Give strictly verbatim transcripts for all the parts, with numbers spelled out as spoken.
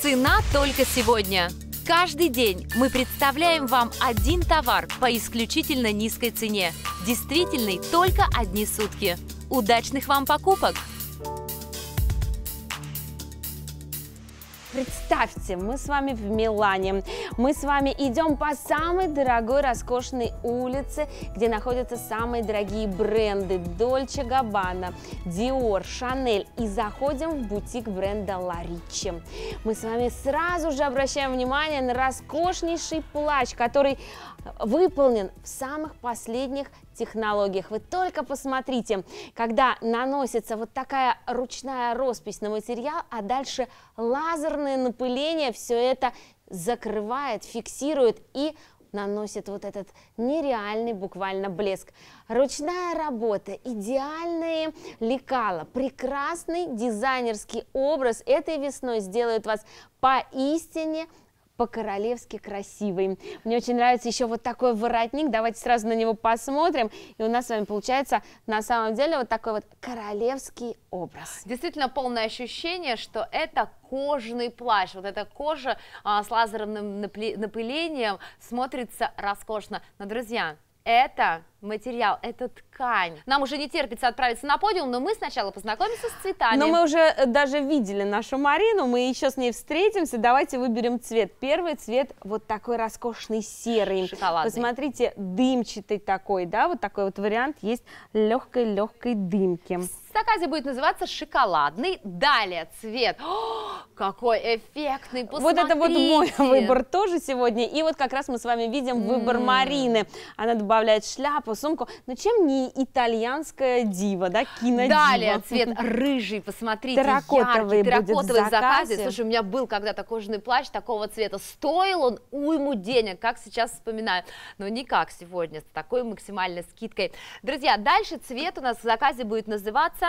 Цена только сегодня. Каждый день мы представляем вам один товар по исключительно низкой цене, действительный только одни сутки. Удачных вам покупок! Представьте, мы с вами в Милане. Мы с вами идем по самой дорогой, роскошной улице, где находятся самые дорогие бренды Dolce Gabbana, Dior, Chanel. И заходим в бутик бренда La Ricci. Мы с вами сразу же обращаем внимание на роскошнейший плащ, который выполнен в самых последних технологиях. Вы только посмотрите, когда наносится вот такая ручная роспись на материал, а дальше лазерное напыление все это закрывает, фиксирует и наносит вот этот нереальный буквально блеск. Ручная работа, идеальные лекала, прекрасный дизайнерский образ этой весной сделает вас поистине по-королевски красивый. Мне очень нравится еще вот такой воротник. Давайте сразу на него посмотрим. И у нас с вами получается на самом деле вот такой вот королевский образ. Действительно полное ощущение, что это кожаный плащ. Вот эта кожа а, с лазерным напылением смотрится роскошно. Но, друзья, это материал, это ткань. Нам уже не терпится отправиться на подиум, но мы сначала познакомимся с цветами. Но мы уже даже видели нашу Марину, мы еще с ней встретимся. Давайте выберем цвет. Первый цвет вот такой роскошный серый. Шоколадный. Посмотрите, дымчатый такой, да, вот такой вот вариант есть легкой-легкой дымки. В заказе будет называться шоколадный. Далее цвет. О, какой эффектный, посмотрите. Вот это вот мой выбор тоже сегодня. И вот как раз мы с вами видим выбор mm. Марины. Она добавляет шляпу, сумку. Но чем не итальянская дива, да, кинодива? Далее цвет рыжий, посмотрите, терракотовый, яркий, терракотовый будет в заказе. Слушай, у меня был когда-то кожаный плащ такого цвета. Стоил он уйму денег, как сейчас вспоминаю. Но не как сегодня, с такой максимальной скидкой. Друзья, дальше цвет у нас в заказе будет называться...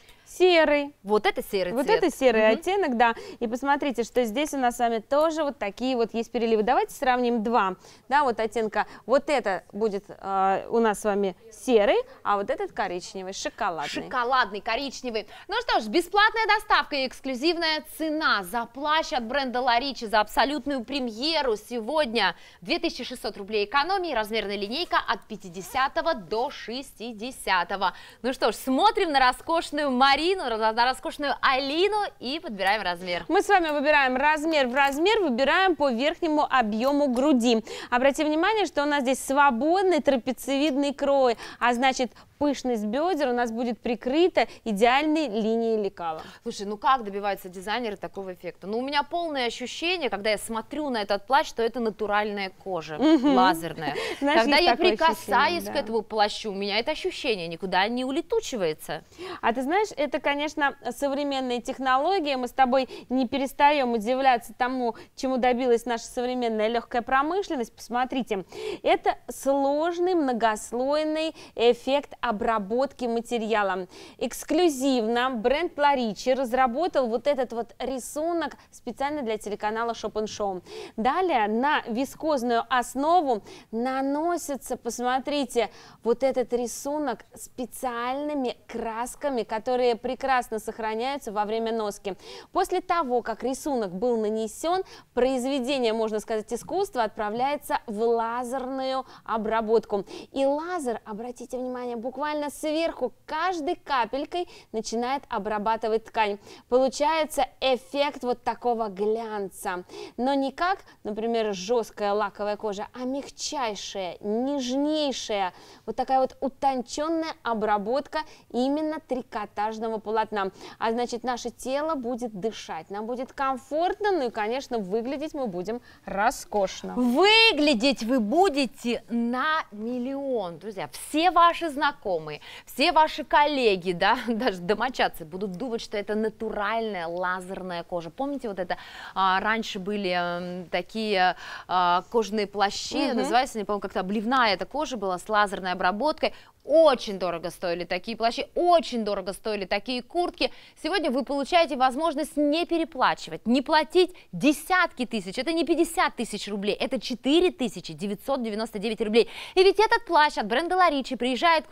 Серый. Вот это серый вот цвет. Вот это серый угу. оттенок, да. И посмотрите, что здесь у нас с вами тоже вот такие вот есть переливы. Давайте сравним два, да, вот оттенка. Вот это будет э, у нас с вами серый, а вот этот коричневый, шоколадный. Шоколадный, коричневый. Ну что ж, бесплатная доставка и эксклюзивная цена за плащ от бренда La Ricci за абсолютную премьеру сегодня две тысячи шестьсот рублей экономии, размерная линейка от пятидесятого до шестидесятого. Ну что ж, смотрим на роскошную Марину, на роскошную Алину и подбираем размер. Мы с вами выбираем размер в размер, выбираем по верхнему объему груди. Обратите внимание, что у нас здесь свободный трапециевидный крой, а значит пышность бедер у нас будет прикрыта идеальной линией лекала. Слушай, ну как добиваются дизайнеры такого эффекта? Ну у меня полное ощущение, когда я смотрю на этот плащ, что это натуральная кожа, угу. лазерная. Знаешь, когда я прикасаюсь к да. этому плащу, у меня это ощущение никуда не улетучивается. А ты знаешь, это, конечно, современные технологии. Мы с тобой не перестаем удивляться тому, чему добилась наша современная легкая промышленность. Посмотрите, это сложный многослойный эффект обработки материала. Эксклюзивно бренд La Ricci разработал вот этот вот рисунок специально для телеканала Shop and Show. Далее на вискозную основу наносится, посмотрите, вот этот рисунок специальными красками, которые прекрасно сохраняются во время носки. После того, как рисунок был нанесен, произведение, можно сказать, искусства отправляется в лазерную обработку. И лазер, обратите внимание, буквально сверху каждой капелькой начинает обрабатывать ткань. Получается эффект вот такого глянца. Но не как, например, жесткая лаковая кожа, а мягчайшая, нежнейшая, вот такая вот утонченная обработка именно трикотажного полотна. А значит, наше тело будет дышать, нам будет комфортно, ну и, конечно, выглядеть мы будем роскошно. Выглядеть вы будете на миллион, друзья. Все ваши знакомые, все ваши коллеги, да, даже домочадцы будут думать, что это натуральная лазерная кожа. Помните, вот это а, раньше были а, такие а, кожаные плащи, угу. называется, не помню, как-то обливная эта кожа была с лазерной обработкой. Очень дорого стоили такие плащи, очень дорого стоили такие куртки. Сегодня вы получаете возможность не переплачивать, не платить десятки тысяч. Это не пятьдесят тысяч рублей, это четыре тысячи девятьсот девяносто девять рублей. И ведь этот плащ от бренда La Ricci приезжает к вам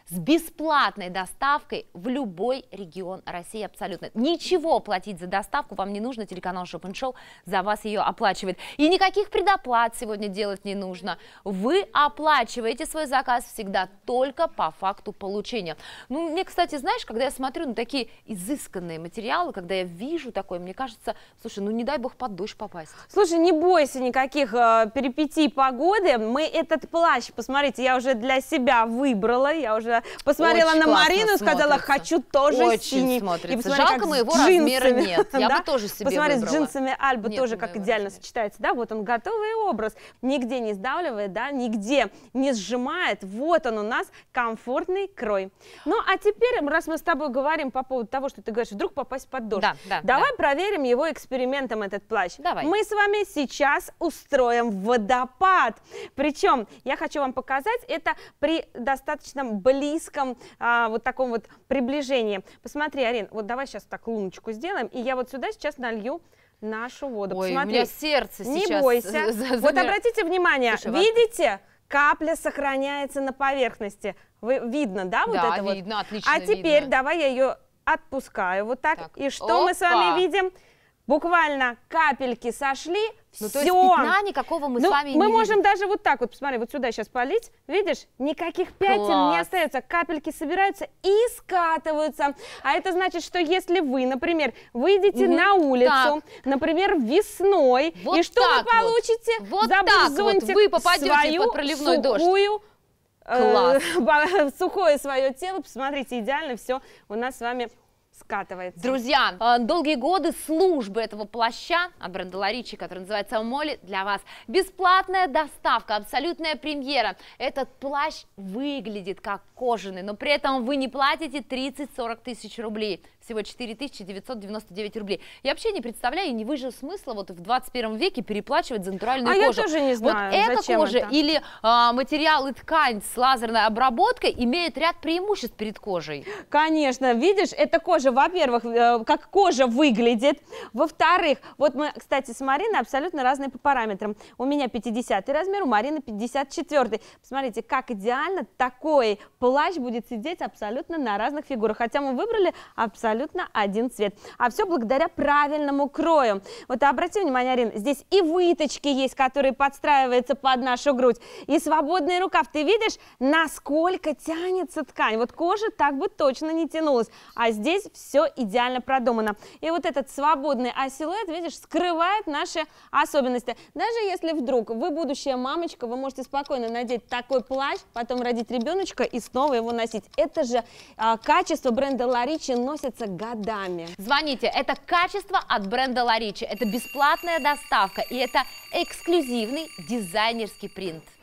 с бесплатной доставкой в любой регион России абсолютно. Ничего платить за доставку вам не нужно, телеканал Shop энд Show за вас ее оплачивает. И никаких предоплат сегодня делать не нужно. Вы оплачиваете свой заказ всегда только по факту получения. Ну, мне, кстати, знаешь, когда я смотрю на такие изысканные материалы, когда я вижу такое, мне кажется, слушай, ну не дай бог под дождь попасть. Слушай, не бойся никаких э, перипетий погоды. Мы этот плащ, посмотрите, я уже для себя выбрала, я уже посмотрела Очень на Марину и сказала, смотрится. хочу тоже Очень синий. смотрится. И посмотри, Жалко, моего размера нет. Я да? бы тоже себе Посмотри, выбрала. с джинсами Альба Нет тоже как идеально размера. сочетается. Да, вот он готовый образ. Нигде не сдавливает, да, нигде не сжимает. Вот он у нас комфортный крой. Ну, а теперь, раз мы с тобой говорим по поводу того, что ты говоришь, вдруг попасть под дождь. Да, да, давай да. проверим его экспериментом, этот плащ. Давай. Мы с вами сейчас устроим водопад. Причем я хочу вам показать это при достаточно близком а, вот таком вот приближении. Посмотри, Арин, вот давай сейчас так луночку сделаем, и я вот сюда сейчас налью нашу воду. Ой, Посмотри. у меня сердце Не сейчас бойся. за- Вот замер- обратите внимание, Слушай, видите, капля сохраняется на поверхности. Вы, видно, да, вот Да, это вот? видно, отлично А теперь видно. давай я ее отпускаю вот так. Так. И что мы с вами Опа. видим? Буквально капельки сошли, Ну, все. то есть пятна никакого мы Ну, с вами мы не можем видим. даже вот так вот, посмотри, вот сюда сейчас полить, видишь, никаких пятен Класс. не остается, капельки собираются и скатываются. А это значит, что если вы, например, выйдете Мгм. на улицу, Так. например, весной, Вот и что так вы вот. получите? Вот Забыв так вот зонтик, вы попадете свою под проливной дождь. сухую, э, Класс. сухое свое тело, посмотрите, идеально все у нас с вами скатывается. Друзья, э, долгие годы службы этого плаща от бренда Ларичи, который называется Молли, для вас. Бесплатная доставка, абсолютная премьера. Этот плащ выглядит как кожаный, но при этом вы не платите тридцать-сорок тысяч рублей. Всего четыре тысячи девятьсот девяносто девять рублей. Я вообще не представляю и не вижу смысла вот в двадцать первом веке переплачивать за натуральную А я кожу. тоже не знаю, вот эта зачем кожа это. или а, материал и ткань с лазерной обработкой имеют ряд преимуществ перед кожей. Конечно, видишь, эта кожа, во-первых, э, как кожа выглядит, во-вторых, вот мы, кстати, с Мариной абсолютно разные по параметрам. У меня пятидесятый размер, у Марины пятьдесят четвёртый. Посмотрите, как идеально такой плащ будет сидеть абсолютно на разных фигурах, хотя мы выбрали абсолютно один цвет. А все благодаря правильному крою. Вот обрати внимание, Арин, здесь и выточки есть, которые подстраиваются под нашу грудь, и свободный рукав. Ты видишь, насколько тянется ткань? Вот кожа так бы точно не тянулась, а здесь все идеально продумано. И вот этот свободный а-силуэт, видишь, скрывает наши особенности. Даже если вдруг вы будущая мамочка, вы можете спокойно надеть такой плащ, потом родить ребеночка и снова его носить. Это же а, качество бренда Ларичи носится годами. Звоните, это качество от бренда Ларичи, это бесплатная доставка и это эксклюзивный дизайнерский принт.